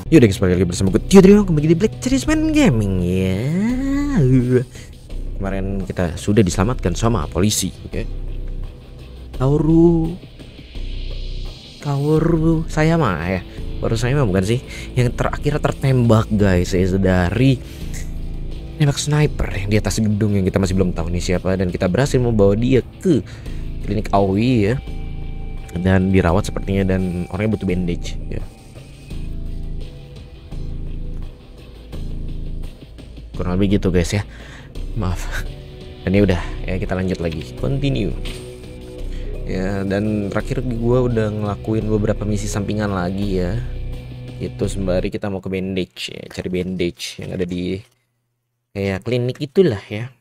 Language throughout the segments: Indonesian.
Yaudah guys, balik lagi bersama gue Tio Trio, kembali di Black Series Man Gaming ya. Kemarin kita sudah diselamatkan sama polisi ya. Kaworu saya mah ya. Baru saya mah bukan sih. Yang terakhir tertembak guys ya, dari nembak sniper yang di atas gedung yang kita masih belum tahu nih siapa. Dan kita berhasil membawa dia ke klinik Aoi ya. Dan dirawat sepertinya, dan orangnya butuh bandage ya. Kurang lebih gitu guys ya, maaf. Dan ya udah ya, kita lanjut lagi, continue ya. Dan terakhir gue udah ngelakuin beberapa misi sampingan lagi ya, itu sembari kita mau ke bandage ya, cari bandage yang ada di kayak klinik itulah ya.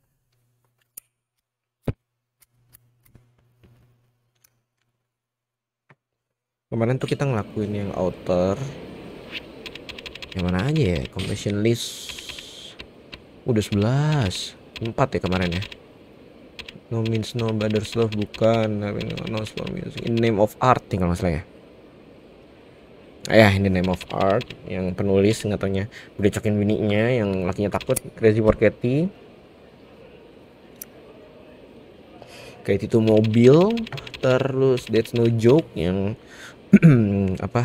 Kemarin tuh kita ngelakuin yang outer, yang mana aja ya, completion list udah 11 4 ya kemarin ya. No means no, brother's love bukan, no for music, in name of art tinggal masalah ya. Ya, in the name of art, yang penulis nggak taunya udah cokin bininya yang lakinya takut, Crazy for Katy. Kayak itu mobil, terus That's No Joke yang apa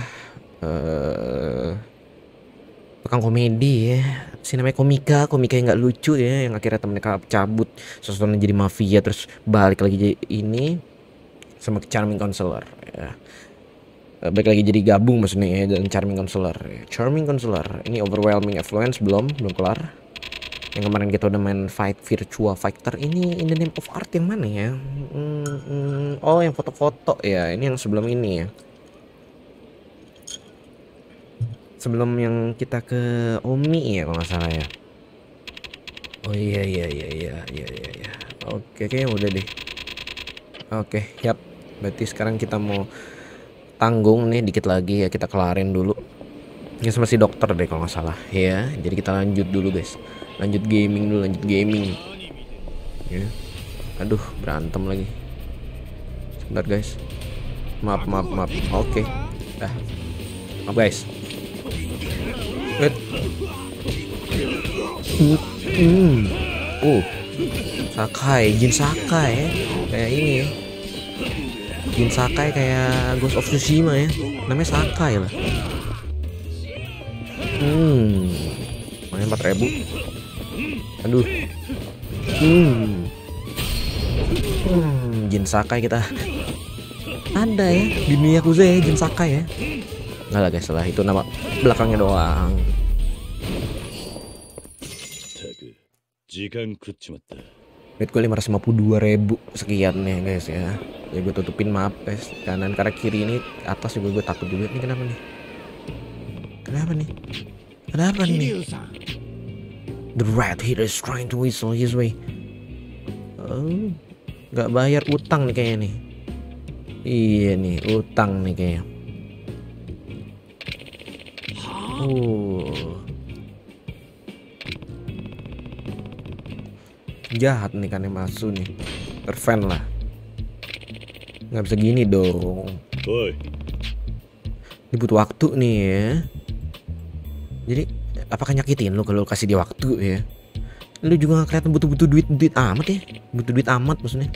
tukang komedi ya, si namanya komika yang nggak lucu ya, yang akhirnya temennya cabut sesuatu jadi mafia terus balik lagi jadi ini sama Charming Counselor ya. Balik lagi jadi gabung maksudnya ya, dan Charming Counselor ya. Charming Counselor ini Overwhelming Affluence belum kelar. Yang kemarin kita udah main Fight Virtua Fighter, ini In the Name of Art yang mana ya? Oh yang foto-foto ya, ini yang sebelum ini ya, sebelum yang kita ke Omi ya kalau nggak salah ya. Oh iya. Oke, kayaknya udah deh. Oke, yap. Berarti sekarang kita mau tanggung nih dikit lagi ya, kita kelarin dulu. Ini sama si dokter deh kalau nggak salah ya. Jadi kita lanjut dulu guys. Lanjut gaming. Ya. Aduh, berantem lagi. Sebentar guys. Maaf. Oke. Dah. Maaf guys. Jin Sakai ya. Kayak ini ya. Jin Sakai kayak Ghost of Tsushima ya. Namanya Sakai lah. Main 4.000. Aduh. Jin Sakai kita. Ada ya di Yakuza ya, Jin Sakai ya. Enggak lah guys, lah itu nama belakangnya doang. Duit gue 552.000 sekian nih guys ya. Ya gue tutupin map guys, kanan karena kiri ini atas juga gue takut juga. Ini kenapa nih? The rat here is trying to whistle his way. Oh, nggak bayar utang nih kayaknya nih. Iya nih, utang nih kayaknya. Jahat nih kan yang masuk nih. Terfan lah. Nggak bisa gini dong. Ini butuh waktu nih ya. Jadi apakah nyakitin lo kalau kasih dia waktu ya? Lu juga nggak kelihatan butuh duit amat ya. Butuh duit amat maksudnya.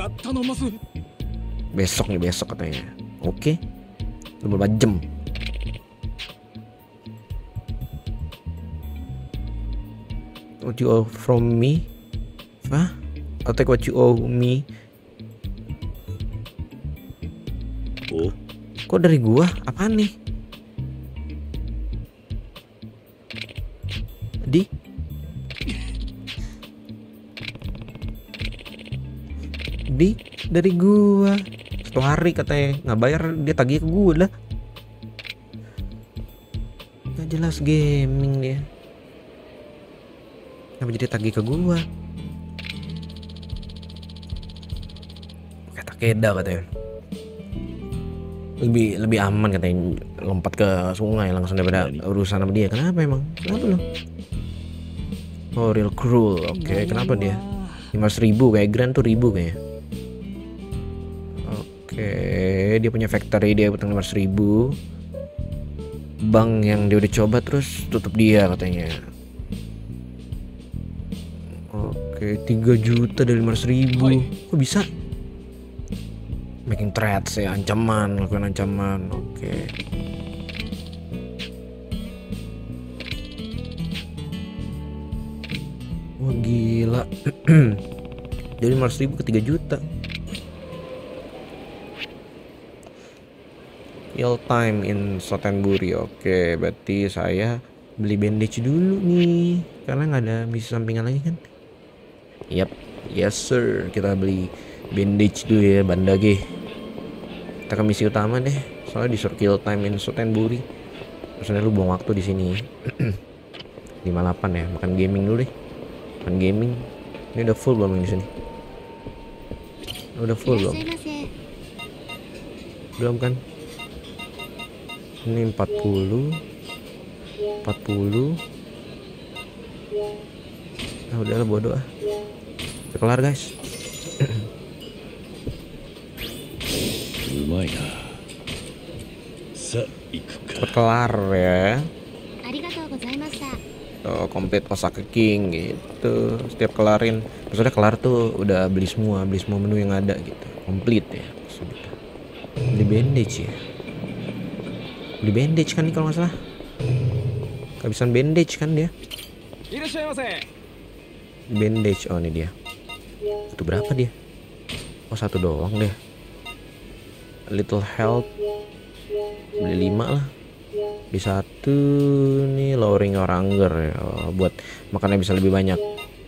Besok katanya. Oke. Lu berapa jam? What you owe from me? Hah? I'll take what you owe me. Oh. Kok dari gua? Apaan nih? Dari gua. 1 hari katanya nggak bayar, dia tagih ke gua lah. Nggak jelas gaming dia. Kenapa jadi tagih ke gua? Kayak Takeda katanya. Lebih aman katanya lompat ke sungai langsung daripada urusan sama dia. Kenapa emang? Kenapa lo? Oh, real cruel. Oke, kenapa dia? 500.000 kayak Grand tuh 1000 kayaknya. Oke, dia punya factory, dia utang 500.000. bank yang dia udah coba terus tutup dia katanya. Oke, 3 juta dari 500.000. Kok bisa? Making threats ya, ancaman, lakukan ancaman. Oke. Wah gila. Dari 500.000 ke 3 juta. Real time in Sotenbury. Oke, berarti saya beli bandage dulu nih, karena nggak ada misi sampingan lagi kan. Yap, yes sir. Kita beli bandage dulu ya, bandage. Kita ke misi utama deh. Soalnya disuruh kill time in Sotenbury. Maksudnya lu buang waktu di sini. 58 ya, makan gaming dulu deh. Makan gaming. Ini udah full belum di sini? Udah full belum? Belum kan? Ini 40. Ah udahlah bodoh ah. Udah kelar guys. Cepet kelar ya. Tuh, complete Osaka King gitu. Setiap kelarin, maksudnya kelar tuh udah beli semua menu yang ada gitu. Complete ya. Sudah. Beli bandage ya. Beli bandage kan nih kalau nggak salah. Kehabisan bandage kan dia. Bandage, oh ini dia. Itu berapa dia? Oh 1 doang deh. Little health. Beli 5 lah. Di 1 nih lowering your hunger ya. Oh, buat makannya bisa lebih banyak.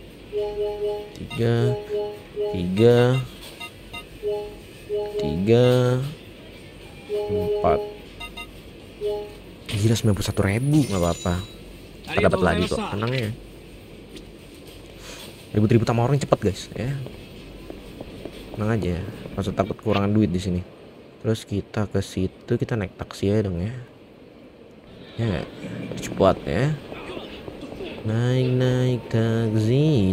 3 4. Gila 91.000, nggak apa-apa. Kita dapat lagi kok, tenang ya. Ribut-ribut sama orang cepet guys ya. Tenang aja, nggak usah takut kekurangan duit di sini. Terus kita ke situ, kita naik taksi ya dong ya. Ya, cepat ya. Naik taksi.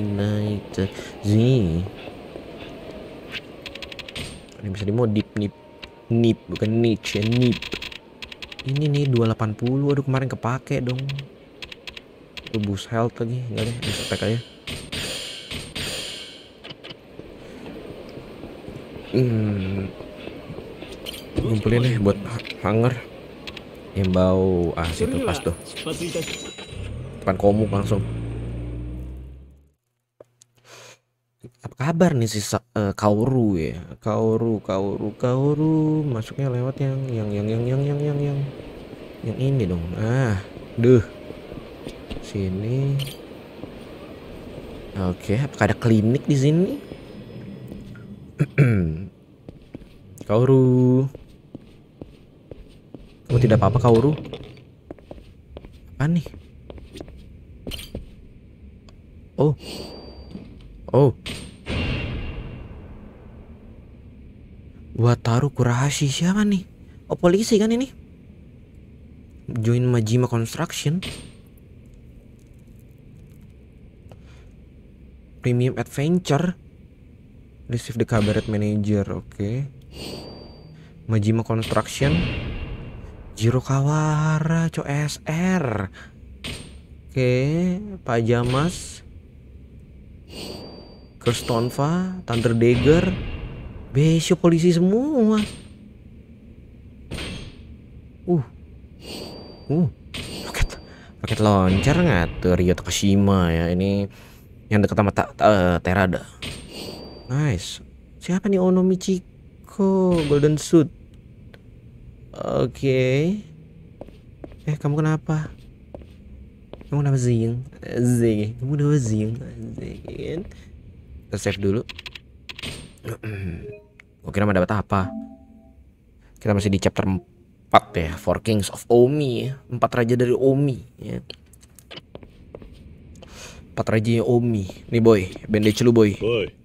Ini bisa dimodif nip bukan niche ya, nip. Ini nih 280. Aduh kemarin kepake dong. Tuh boost health lagi. Enggak deh, bisa pack aja. Ngumpulin deh buat hunger. Yang bau situ pas tuh. Depan komuk langsung. Apa kabar nih si Kaoru ya? Kaoru masuknya lewat yang ini dong. Sini. Oke, apakah ada klinik di sini? Kaoru. Kamu tidak apa-apa Kaoru? Apa nih? Oh. Wataru Kurahashi siapa nih? Oh polisi kan ini? Join Majima Construction. Premium Adventure. Receive the cabaret manager. Oke. Majima Construction. Jiro Kawara, SR. Oke, Pak Jamas. Kirstonva, Thunder Dagger. Besok polisi semua. Roket launcher ngatur Ryo Takashima ya. Ini yang dekat sama Terada. Nice. Siapa nih Ono Michiko Golden Suit? Oke. Kamu kenapa? Kamu kenapa Zing? Kamu kenapa Zing? Kita save dulu. Gue kira mau dapat apa? Kita masih di chapter 4 ya, Four Kings of Omi ya. 4 raja dari Omi ya. 4 raja Omi. Nih boy, bandage lu boy.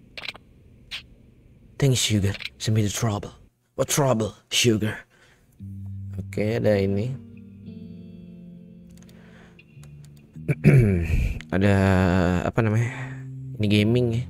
Thanks Sugar, send me the trouble. What trouble, Sugar? Oke, ada ini. Ada apa namanya? Ini gaming ya.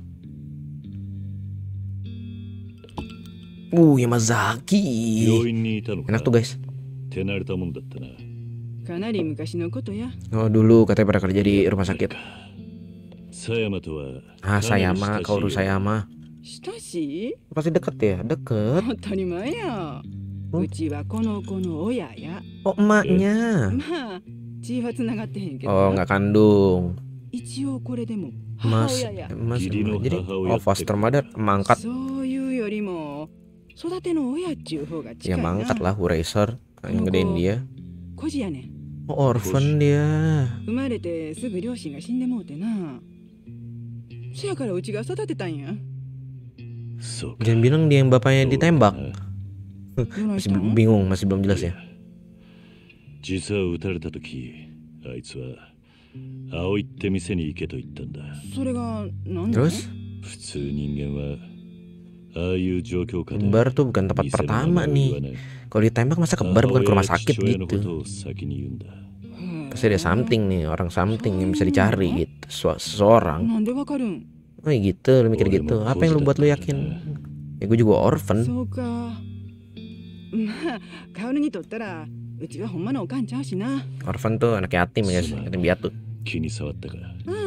Yamazaki. Enak tuh guys. かなり昔のことや。 Oh dulu katanya pernah kerja di rumah sakit. 佐山とは Ah かなり Sayama, 親しい Kaoru よ。 Sayama. 親しい Pasti deket ya, deket. 当たり前や。 んうちはこの子の親や。 Oh emaknya. まあ血はつながってへんけど Oh な。 nggak kandung. 一応これでも母 Mas, 親や。 mas, Giri no jadi hahaoya oh foster mother mangkat. そういうよりも育ての親っちゅう方が Ya 近いな。 mangkat lah, Eraser yang gedein dia. 孤児やねん。 Oh orphan dia. 生まれてすぐ両親が死んでもうてな。せやからうちが育てたんや。 そうか。 Jangan bilang dia yang bapaknya そうだ ditembak. な。 どないし Masih たん？ bingung, masih belum jelas ya. 実は撃たれた時、あいつは葵って店に行けと言ったんだ。 それがなんだ？ Terus 普通人間はああいう状況下で Kebar tuh bukan tempat 店の名 pertama 前を言わ nih. ない。 Kalau ditembak masa kebar bukan ke rumah 母親や sakit 父親のこ gitu. とを先に言うんだ。 Pasti ada something nih, orang something yang bisa dicari gitu. Seseorang. なんでわかるん？ Oh gitu, lu mikir gitu. Apa yang lu buat lu yakin? Ya gue juga orphan. そうか。まあ、カオルにとったらうちはほんまのおかんちゃうしな。 Orphan tuh anak yatim ya, yatim piatu. 気に障ったか。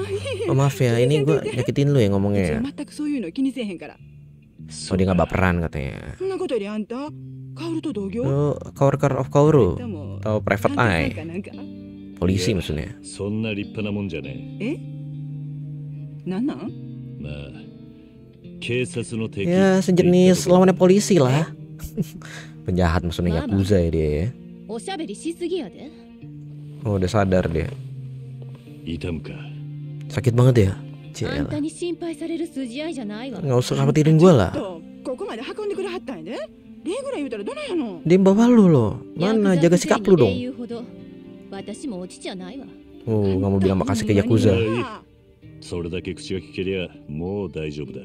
Oh maaf ya, ini gue nyakitin lu ya うち ngomongnya ya. は全くそういうの気にせえへんから。 Oh dia gak baperan katanya. そんなことよりあんた、カオルと同業？ Lu coworker of Kaoru でも atau private 探偵 eye? さんかなんか。 Polisi maksudnya. そんな立派なもんじゃねえ？なんなん？ え。まあ、警察の敵 Ya sejenis lawannya polisi lah. Penjahat maksudnya Mama. Yakuza ya dia ya. おしゃべりしすぎやで。 Oh udah sadar dia. 痛むか。 Sakit banget ya. あんた Cielah. に心配される筋合いじゃないわ。 Nggak usah khawatirin gue lah. とここまで運んでくれはったんやで。礼ぐらい言うたらどないやの？ Dia bawa lu loh. Mana jaga sikap lu 礼 dong. 言うほど私も落ちじゃないわ。 Oh nggak mau bilang makasih ke Yakuza. それだけ口が聞けりゃもう大丈夫だ。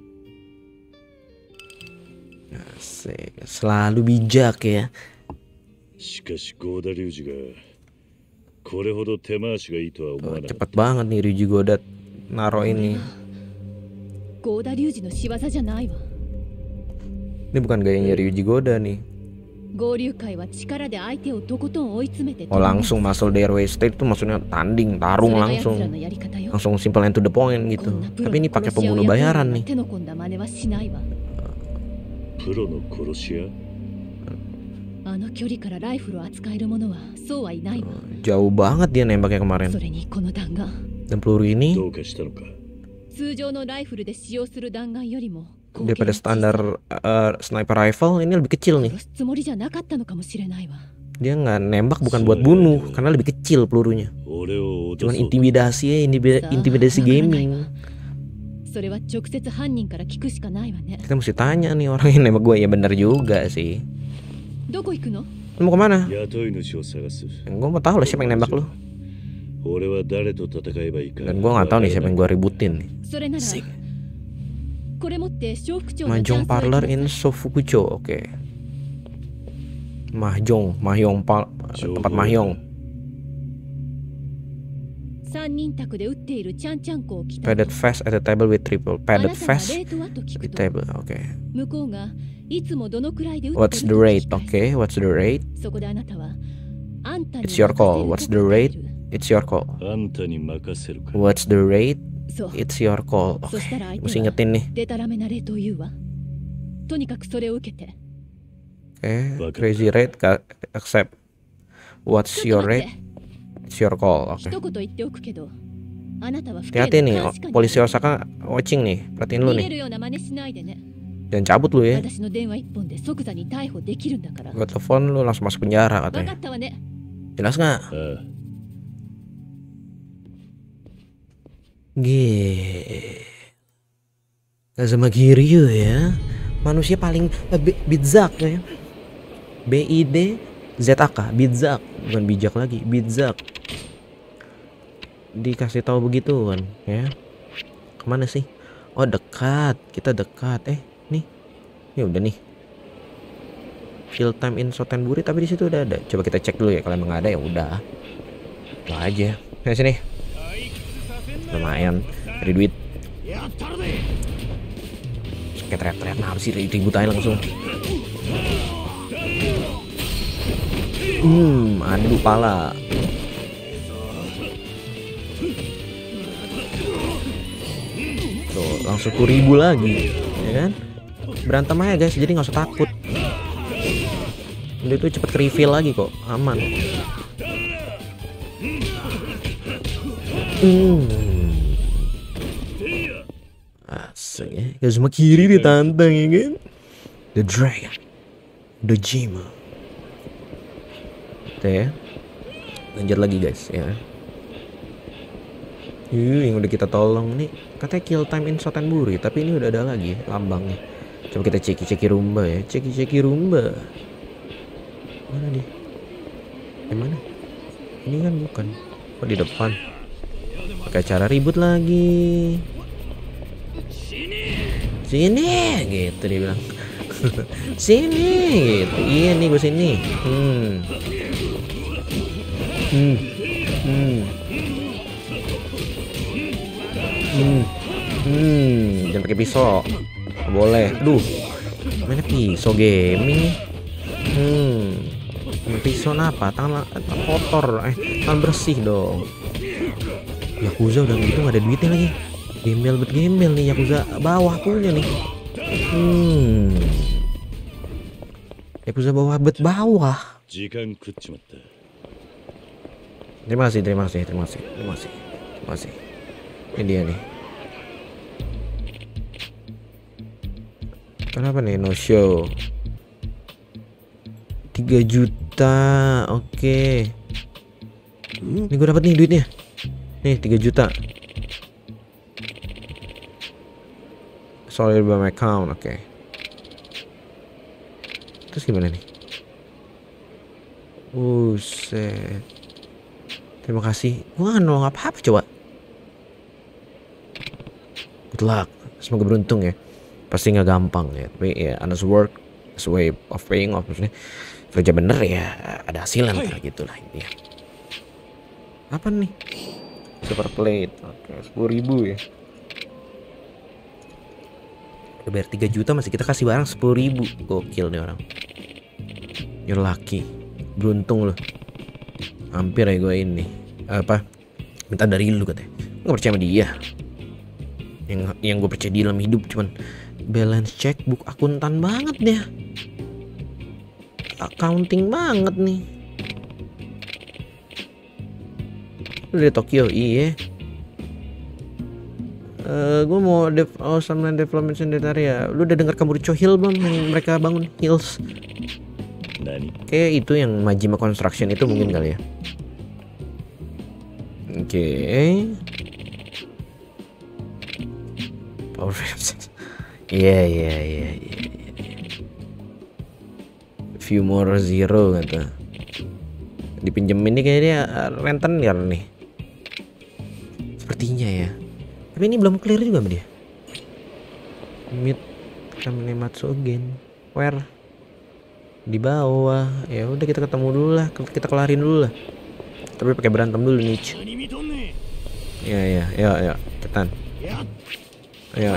Asik. Selalu bijak ya. しかしゴーダ龍二がこれほど手回しがいいとは思 Oh, わなかっ cepet banget nih Ryuji Godat naro ini. 合田隆二の仕業じゃないわ。 Ini bukan gayanya Ryuji Goda nih. 合流会は力で相手をとことん追い詰めて Oh langsung muscle Airway State itu maksudnya tanding, tarung それが奴ら langsung. のやり方よ。 Langsung simple and to the point こ gitu. んなプロ Tapi ini の pakai 殺し屋を pembunuh 雇うよう bayaran な nih. 手の込んだ真似はしないわ。 た。プロの殺し屋？ あの距離からライフルを扱える者はそうはいないわ。 Jauh banget dia nembaknya そ kemarin. れにこの弾丸、 Dan peluru ini どうかしたのか。 通常のライフルで使用する弾丸よりも口径 daripada が小さい standar sniper rifle ini lebih kecil nih. 殺すつもりじゃなかったのかもしれないわ。 Dia nggak nembak bukan buat bunuh karena lebih kecil pelurunya. 俺を落と Cuman そう。 intimidasi ya, intimidasi gaming. それは直接犯人から聞くしかないわね。 Kita mesti tanya nih orang yang nembak gue. Ya bener juga sih. どこ行くの？ Lu mau kemana? 雇い主を探す。 Gue mau tahu lah siapa yang nembak lu. 俺は誰と戦えばいいか。 Dan gue nggak tahu nih siapa yang gue ributin nih. それなら Sik. これ持って小副長の Mahjong Parlor in Sofukucho. Oke. Mahjong, tempat mahjong. 三人宅で打っているちゃんちゃんこを着た Padded fast at a table with triple あな padded たが fast レートはと聞く with と table. Oke. 向こうがいつもどのくらいで打って What's る the と rate? 聞き返す Oke, what's the rate? そこであなたはあんたに It's your call. 任 What's せ the ると答え rate? る It's your call. あんたに任せるか。 What's the rate? そう It's your call. そ Oke. したら相 Mesti 手は ingetin nih. デタラメなレートを言うわとにかくそれを受けて Oke, crazy rate accept. What's ちょっ your と待っ rate? て It's your call. Oke. 一言言っておくけどあなたは不敬 Hati-hati な nih, 監視下に polisi Osaka watching nih. Perhatiin lu 逃げ nih. るような真似しないでね Jangan cabut lu ya. 私の電話一本で即座に逮捕できるんだから Gua telepon lu langsung masuk penjara 分か katanya. ったわね Jelas nggak? ああ。 Kazama Kiryu ya. Manusia paling bidzak ya. BIDZAK, bidzak, bukan bijak lagi, bidzak. Dikasih tahu begitu kan, ya. Kemana sih? Oh dekat, kita dekat. Nih, ya udah nih. Fill time in Sotenburi tapi di situ udah ada. Coba kita cek dulu ya, kalau emang ada ya udah. Lah aja. Nah sini. Lumayan, ada duit. Kayak teriak-teriak, nah sih ribut aja langsung. Adu pala. Tuh, langsung 10.000 lagi, ya kan? Berantem aja guys, jadi nggak usah takut. Dia tuh cepet refill lagi kok, aman. Asik ya, ke semua kiri ditantang ya kan? The Dragon, Dojima. Tuh ya, lanjut lagi guys ya. Yang udah kita tolong nih, katanya kill time in Sotenburi, tapi ini udah ada lagi lambangnya. Coba kita ceki rumba ya, ceki rumba. Mana dia? Yang mana? Ini kan bukan. Oh di depan. Pakai cara ribut lagi. Sini, gitu dia bilang. Sini, gitu. Iya nih gue sini. Jangan pakai pisau. Nggak boleh. Aduh, mana pisau gaming? Pisau apa? Tangan kotor. Tangan bersih dong. Yakuza udah gitu nggak ada duitnya lagi. Gembel nih Yakuza bawah punya nih. Yakuza bawah bawah. Terima kasih. Ini dia nih. Kenapa nih no show? 3 juta. Oke. Ini gue dapat nih duitnya. Nih 3 juta. Solid by my account. Oke. Terus gimana nih? Buset. Terima kasih. Wah, nolong apa-apa coba. Good luck. Semoga beruntung ya. Pasti nggak gampang ya. Tapi ya honest work is a way of paying off. Maksudnya kerja bener ya ada hasilnya ntar gitu lah intinya. Apa nih? Super plate. Oke, 10.000 ya. Udah bayar 3 juta masih kita kasih barang 10.000. Gokil nih orang. You're lucky. Beruntung loh. Hampir ya gue ini. Apa? Minta dari lu katanya. Gue percaya sama dia. Yang gue percaya di dalam hidup cuman balance check, book akuntan banget dia. Accounting banget nih. Lu dari Tokyo, iya. Gue mau sama development center ya. Lu udah dengar Kamurocho Hill belum yang mereka bangun Hills? Kayak itu yang Majima Construction itu mungkin kali ya. Oke. Power frames. Iya. Few more zero kata. Dipinjemin nih kayaknya rentenir nih. Sepertinya ya. Tapi ini belum clear juga sama dia. Meet Kanematsu again. Where? Di bawah. Ya udah kita ketemu dulu lah. Kita kelarin dulu lah. Tapi pakai berantem dulu nih. Ya. Cepetan. Ya.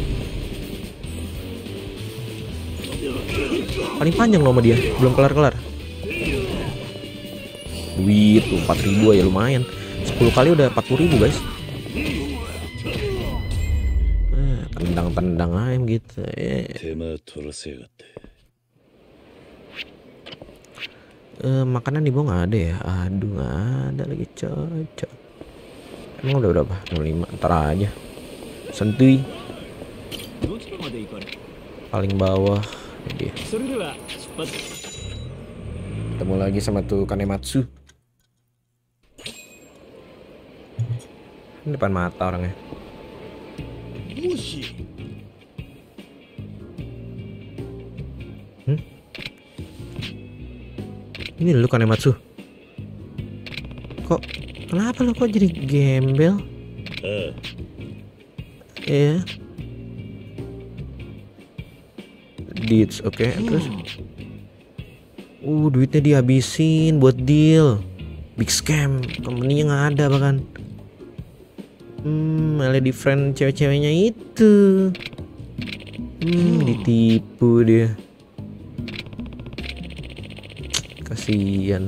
Paling panjang loh sama dia, belum kelar. Duit tuh 4.000 ya lumayan. 10 kali udah 40.000 guys. Tendang ayam gitu. Makanan di bawah nggak ada ya? Aduh nggak ada lagi cocok. Emang udah berapa? 05. Ntar aja. Santuy. Paling bawah ini dia. Ketemu lagi sama tuh Kanematsu. Ini depan mata orangnya. Ini lu Kanematsu. Kenapa lu kok jadi gembel? Iya. Deeds, oke. Terus duitnya dihabisin buat deal. Big scam. Company-nya nggak ada bahkan. Malah di friend cewek-ceweknya itu. Ditipu dia. kasihan.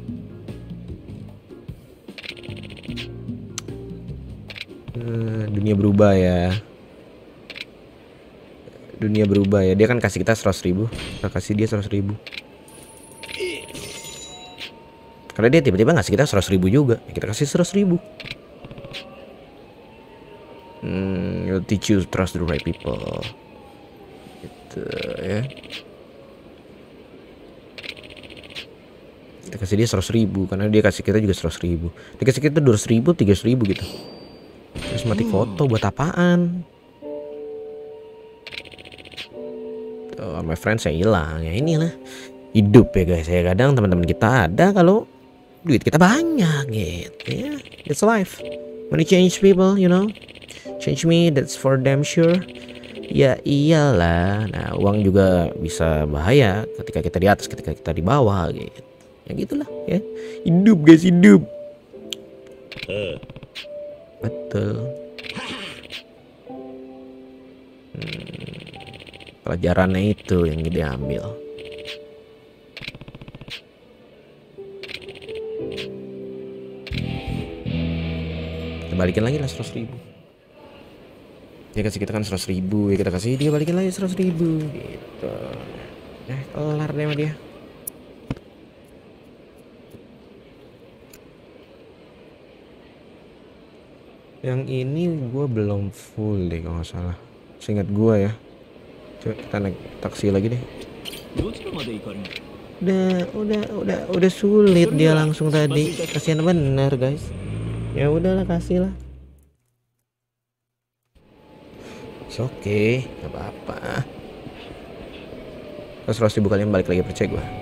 Dunia berubah ya. Dunia berubah ya. Dia kan kasih kita 100.000, kita kasih dia 100.000. Karena dia tiba-tiba ngasih kita 100.000 juga, kita kasih 100.000. You'll teach you to trust the right people. Gitu ya. Kita kasih dia 100.000 karena dia kasih kita juga 100.000. Dia kasih kita 200.000, 300.000 gitu. Terus mati foto buat apaan? Tuh, my friend saya hilang. Ya inilah hidup ya guys. Ya kadang teman-teman kita ada kalau duit kita banyak gitu ya. It's life. When you change people, you know, change me, that's for damn sure. Ya iyalah. Nah, uang juga bisa bahaya ketika kita di atas, ketika kita di bawah gitu. Ya gitulah ya. Hidup guys, hidup. Betul. Pelajarannya itu yang diambil. Kita balikin lagi lah 100.000. Dia kasih kita kan 100.000, ya kita kasih dia balikin lagi 100.000 gitu. Kelar deh sama dia. Yang ini gue belum full deh kalau nggak salah. Seingat gue ya. Coba kita naik taksi lagi deh. Udah sulit dia langsung tadi. Kasihan bener guys. Ya udahlah, kasih lah. Oke, nggak apa-apa. Terus 100.000 kalian balik lagi, percaya gue.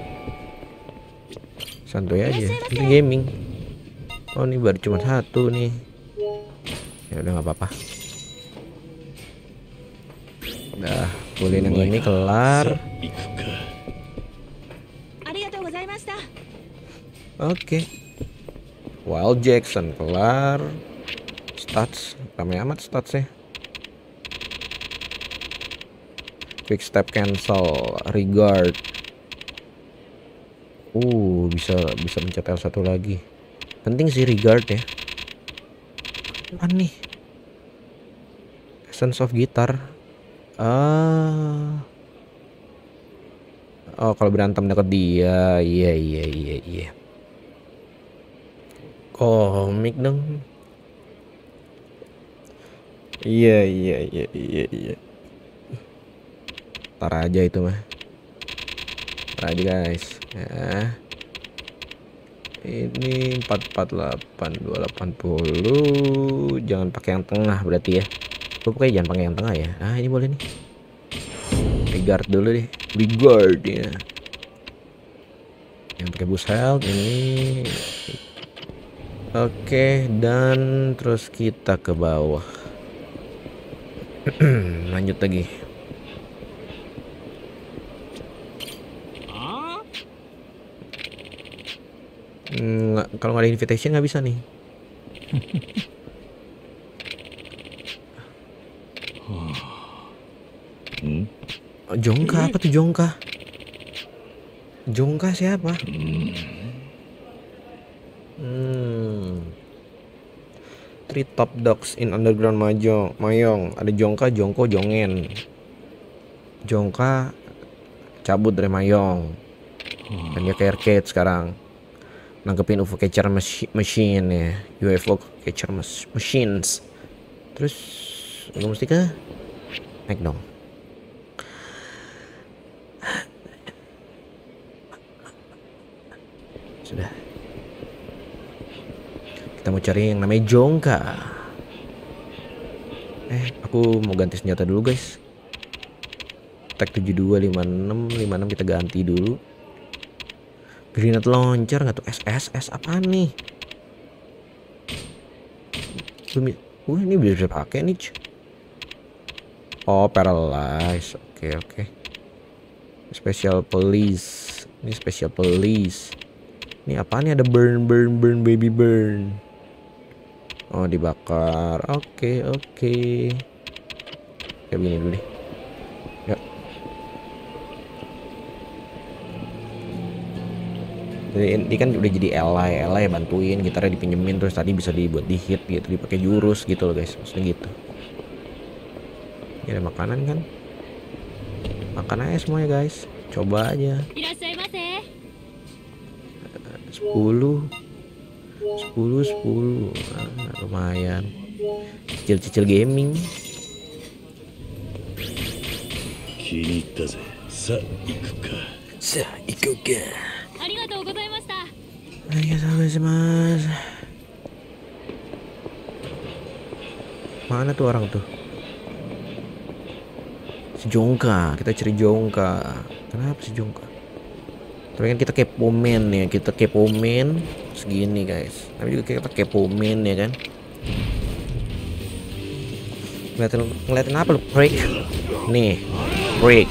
Santuy aja. Ini gaming. Oh ini baru cuma satu nih. Ya udah nggak apa-apa. Udah, boleh yang ini kelar. Oke. Wild Jackson kelar. Stats, ramai amat statsnya. Quick step cancel, regard. Bisa mencetel satu lagi. Penting sih regard ya. Apa nih? Essence of Guitar. Oh kalau berantem deket dia. Iya. Komik dong. Iya. Tar aja itu mah. Tar aja guys ya. Ini 448 280. Jangan pakai yang tengah berarti ya. Pokoknya jangan pakai yang tengah ya. Ini boleh nih. Regard dulu deh. Regard ya. Yang pakai boost health ini. Oke, dan terus kita ke bawah. Lanjut lagi. Kalau nggak ada invitation nggak bisa nih. Jongka apa tuh Jongka? Jongka siapa? Three top dogs in underground Mayong. Ada Jongka, Jongko, Jongen. Jongka cabut dari Mayong. Dan dia ke arcade sekarang. Nangkepin UFO catcher machine ya. UFO catcher machines. Terus lu mesti ke naik dong. Sudah. Kita mau cari yang namanya Jongka. Aku mau ganti senjata dulu guys. Tag 7256 kita ganti dulu. Grenade launcher nggak tuh? SSS apaan nih? Ini bisa pakai nih. Oh paralyze. Oke. Special police. Ini special police. Ini apaan nih? Ada burn baby burn. Oh dibakar. Oke. Kayak begini dulu deh. Ya. Dia kan udah jadi ally bantuin, gitarnya dipinjemin, terus tadi bisa dibuat di hit gitu, dipakai jurus gitu loh guys, maksudnya gitu. Ini ada makanan kan, makan aja semuanya guys, coba aja. いらっしゃいませ。 10 10 Nah, lumayan, cicil-cicil gaming. 気に入ったぜ。さあ行くか。 Sa, ikut ke? ありがとうございました。 Mas. Mana tuh orang tuh? Si Jongka, kita cari Jongka. Kenapa si Jongka? Tapi kan kita kepomen ya, kita kepomen segini guys. Tapi juga kita kepomen ya kan. Ngeliatin apa lu? Break. Nih, break.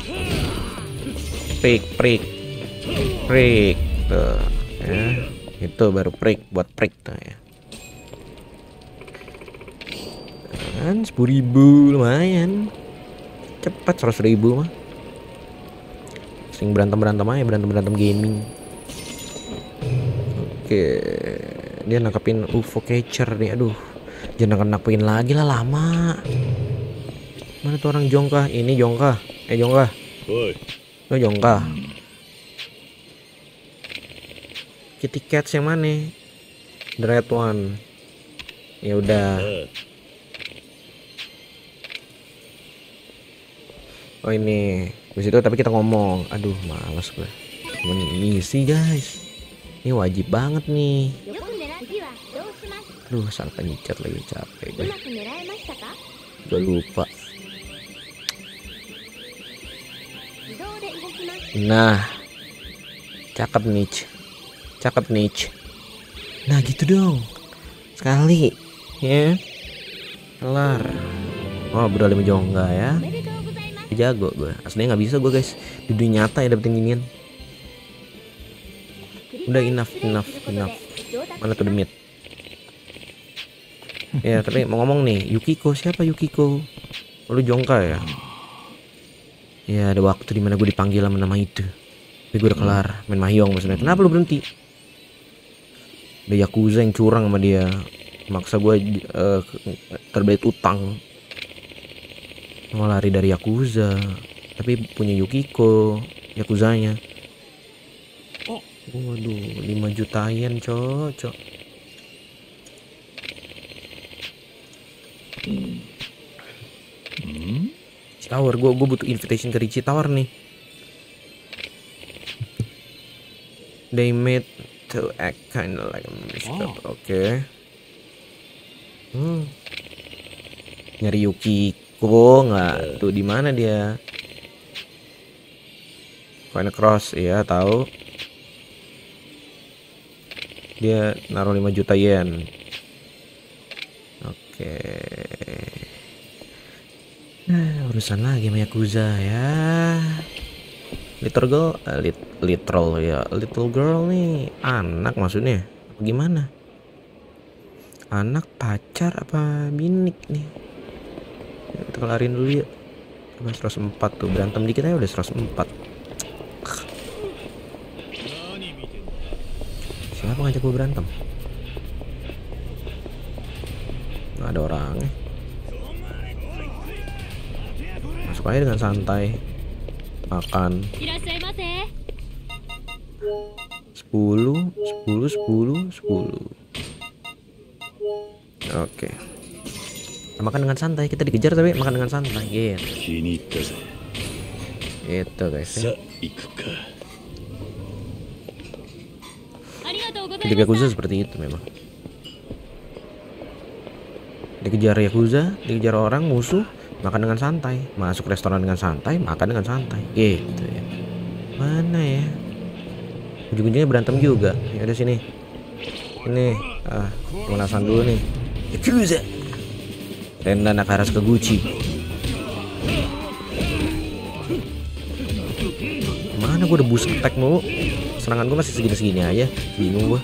Break. Tuh, ya. Itu baru break, buat break tuh ya. Kan 10.000 lumayan. Cepat 100.000 mah. Sering berantem aja, berantem gaming. Oke, dia nangkepin UFO catcher nih. Aduh, jangan nangkepin lagi lah, lama. Mana tuh orang Jongka? Ini Jongka. Jongka. おい、 Lo Jongka. Kitty Cats yang mana? The red one. Ya udah. ああ Oh ini. Di situ tapi kita ngomong. Aduh, males gue. Cuman misi guys. Ini wajib banget nih. よく狙い次はどうします Aduh, salah pencet lagi, capek う gue. まく狙えましたか Gue lupa. 自動で動きます Nah, cakep nih. Nah gitu dong, sekali, ya, kelar. Oh, berdua 5 Jongga ya. おめでとうございます Jago gue, aslinya nggak bisa gue guys. Di dunia nyata ya dapetin ginian. 繰り Udah 返し enough. プレイすることで上達 Mana tuh demit? Ya tapi mau ngomong nih, Yukiko siapa Yukiko? Oh, lu Jongka ya? Ya ada waktu dimana gue dipanggil sama nama itu. Tapi gue udah kelar main mahjong maksudnya. Kenapa lu berhenti? Ada Yakuza yang curang sama dia, maksa gue terbelit utang. Mau lari dari Yakuza, tapi punya Yukiko Yakuzanya. Waduh, 5 juta yen cocok. Tower, gue butuh invitation ke Richie Tower nih. They made to act kinda like a mishap. Oke. Nyari Yukiko nggak? Tuh di mana dia? Coin cross, ya tahu. Dia naruh 5 juta yen. Oke. Nah, urusan lagi sama Yakuza ya. Little girl, little girl nih, anak maksudnya? Apa gimana? Anak, pacar, apa binik nih? Ya, kita kelarin dulu ya. Coba 104 tuh, berantem dikit aja udah 104. Siapa ngajak gue berantem? Nggak ada orangnya. Masuk aja dengan santai. Makan いらっしゃいませ。 10. Oke. Makan dengan santai. Kita dikejar tapi makan dengan santai gitu. 気に入ったぜ。 Gitu guys さ ya. あ行くか。 ありがとうござい Jadi ま Yakuza した。 seperti itu memang. Dikejar Yakuza, dikejar orang musuh, makan dengan santai. Masuk restoran dengan santai, makan dengan santai. Gitu ya. Mana ya? Ujung-ujungnya berantem juga. Ya ada sini. Ini pemanasan dulu nih. Yakuza. Renda Nakaras ke Gucci. Mana gue udah boost attack mulu. Serangan gue masih segini-segini aja. Bingung gue.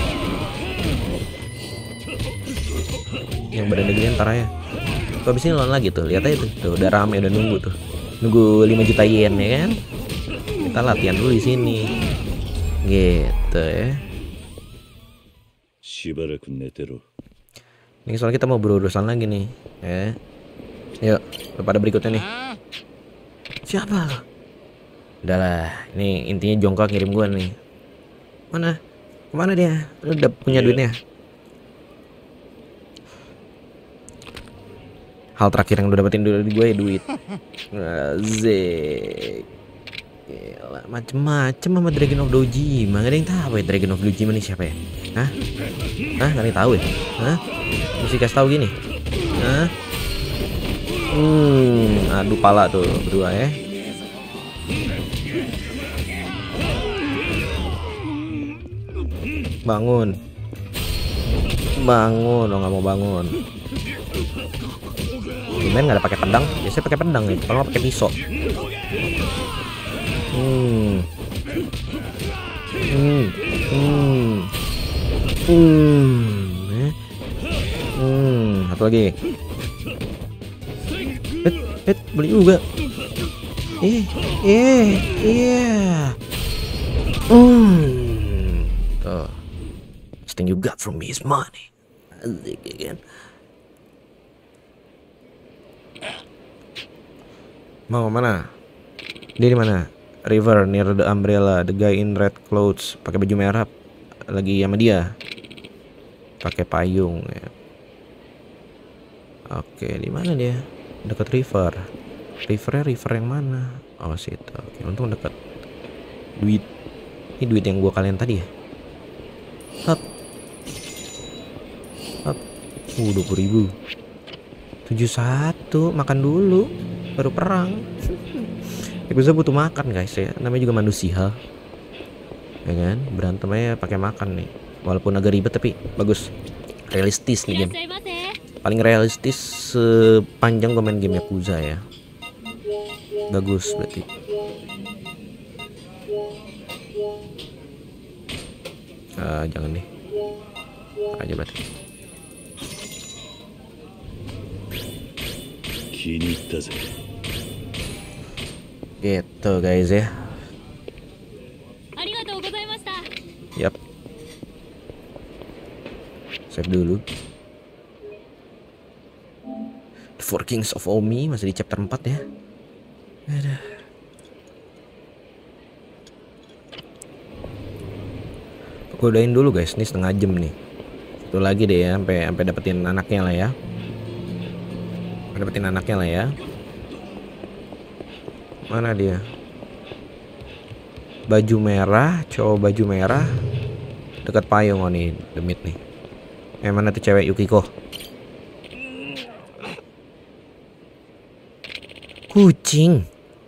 Yang badannya gini ntar ya. Tuh abis ini lawan lagi tuh. Lihat aja tuh. Tuh udah rame, udah nunggu tuh. Nunggu 5 juta yen ya kan. Kita latihan dulu di sini. Gitu ya. しばらく寝てろ。 Ini soalnya kita mau berurusan lagi nih. Ya. Yuk, pada berikutnya nih. Siapa lo? Udahlah, ini intinya Jongkok ngirim gua nih. Mana? Kemana dia? Lu udah punya duitnya? Hal terakhir yang lu dapetin dulu di gue ya duit. Asik. Gila, macem-macem sama Dragon of Dojima. Gak ada yang tahu ya Dragon of Dojima nih siapa ya? Hah? Hah? Gak ada yang tahu ya? Hah? Mesti kasih tahu gini? Hah? Aduh pala tuh berdua ya. Bangun. Bangun, lo nggak mau bangun. Gimana nggak ada pakai pedang? Biasanya pakai pedang nih, kalau nggak pakai pisau. Satu lagi. Beli juga. Tuh. Thing you got from me is money. Asik ya kan. Mau mana? Dia di mana? River near the umbrella. The guy in red clothes, pakai baju merah, lagi sama dia. Pakai payung ya. Oke, di mana dia? Dekat river. River yang mana? Oh, situ. Oke, untung dekat. Duit. Ini duit yang gua kalian tadi ya. Hap. 20.000. 71. Makan dulu baru perang. Yakuza butuh makan guys ya. Namanya juga manusia. Ya kan? Berantem aja pakai makan nih. Walaupun agak ribet tapi bagus. Realistis nih game. Paling realistis sepanjang gue main game Yakuza ya. Bagus berarti. Jangan deh. Aja berarti. Gitu guys ya. Yap. Save dulu. The Four Kings of Omi masih di chapter 4 ya. Aduh. Aku udahin dulu guys, ini setengah jam nih. Satu lagi deh ya, sampai dapetin anaknya lah ya. Dapetin anaknya lah ya. Mana dia? Baju merah, cowok baju merah, dekat payung. Oh nih, demit nih. Mana tuh cewek Yukiko? Kucing.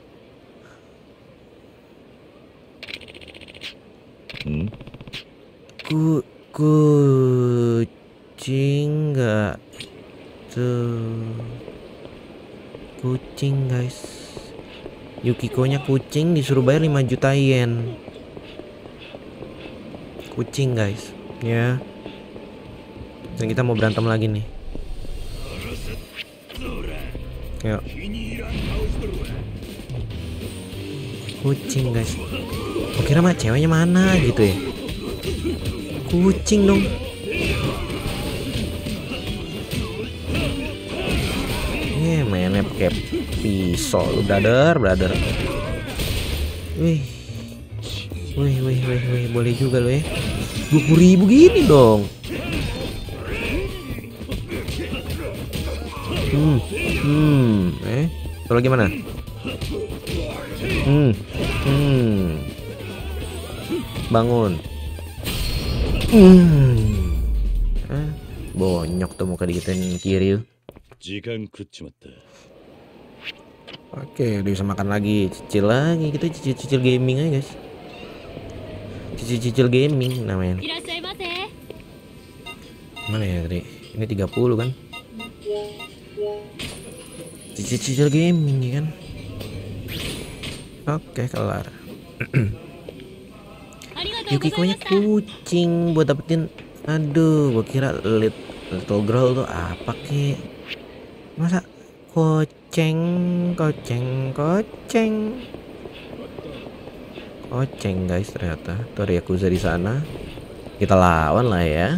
Kucing nggak tuh. Kucing guys. Yukiko-nya kucing disuruh bayar 5 juta yen. Kucing guys. Ya. Dan kita mau berantem lagi nih. Yuk. Kucing guys. Aku kira mah ceweknya mana gitu ya. Kucing dong. Mainnya pakai pisau lu brother. Wih, boleh juga lo ya. 20.000 gini dong. Itu lagi mana? Bangun. Bonyok tuh muka digitain Kiryu. Oke, udah bisa makan lagi, cicil lagi. Kita cicil gaming aja guys. Cicil gaming namanya. Mana ya tadi? Ini 30 kan? Cicil gaming ya kan? Oke, kelar. Yukiko-nya kucing buat dapetin. Aduh, gua kira little girl tuh apa kek? Masa koceng. Oceng guys ternyata. Tuh ada Yakuza di sana. Kita lawan lah ya.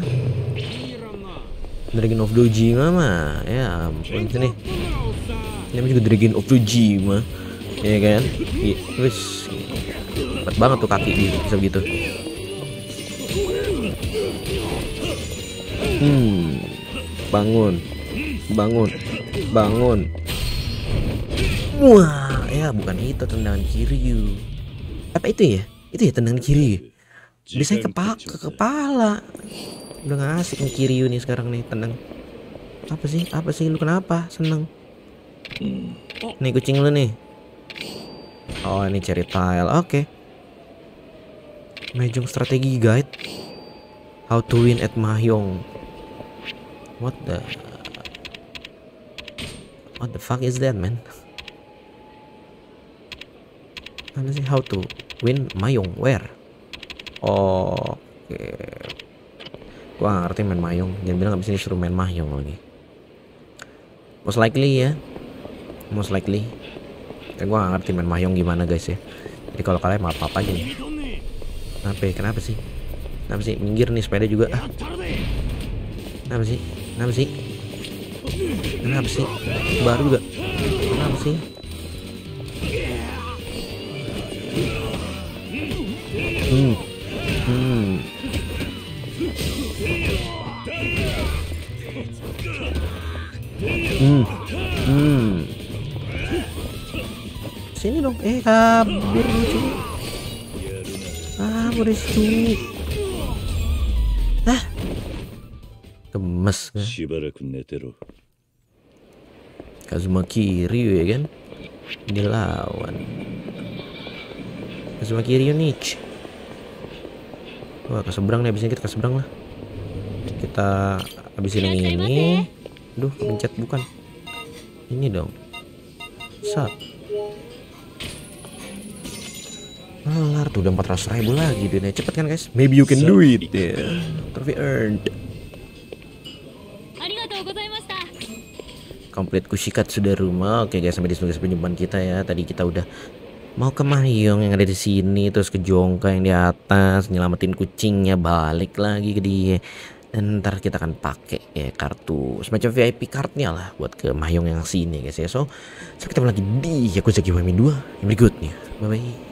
Dragon of Dojima mah. Ya ampun sini. Ini juga Dragon of Dojima. Ya kan? Wis. Hebat banget tuh kaki dia bisa begitu. Bangun. Wah, ya bukan itu tendangan Kiryu. Apa itu ya? Itu ya tendangan Kiryu. Biasanya ke kepala. Udah gak asik nih Kiryu nih sekarang nih tendang. Apa sih? Lu kenapa? Seneng. Nih kucing lu nih. Oh ini cherry tile. Oke. Mahjong strategi guide. How to win at Mahjong. What the fuck is that, man? Mana sih how to win Mahjong? Where? Oke. Gua gak ngerti main Mahjong. Jangan bilang abis ini disuruh main Mahjong lagi. Most likely ya. Kan gua gak ngerti main Mahjong gimana guys ya. Jadi kalau kalian maaf aja nih. Kenapa sih? Minggir nih sepeda juga. Kenapa sih? Baru juga. Kenapa sih? Sini dong. Kabur lucu. Beresu. Gemes kan? しばらく寝てろ。 Kazuma Kiryu ya kan? Dilawan Kazuma Kiryu nih. Wah keseberang nih, abis ini kita keseberang lah. Kita habisin yang ini. Duh pencet bukan. Ini dong. Sat. Alar tuh udah 400.000 lagi duitnya. Cepet kan guys? Maybe you can do it ya. Trophy earned. Komplit Kushikat sudah rumah. Oke guys, sampai di sini perjumpaan kita ya. Tadi kita udah mau ke Mahjong yang ada di sini, terus ke Jongka yang di atas, nyelamatin kucingnya, balik lagi ke dia. Dan ntar kita akan pakai ya kartu semacam VIP cardnya lah buat ke Mahjong yang sini guys ya. So kita ketemu lagi di Yakuza Kiwami 2 yang berikutnya. Bye bye.